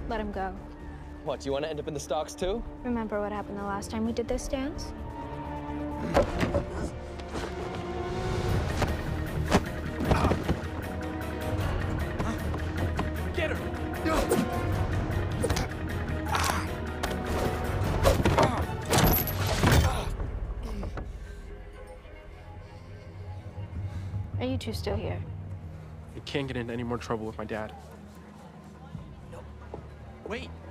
Let him go. What, you want to end up in the stocks too? Remember what happened the last time we did this dance? Get her! Are you two still here? I can't get into any more trouble with my dad. Wait.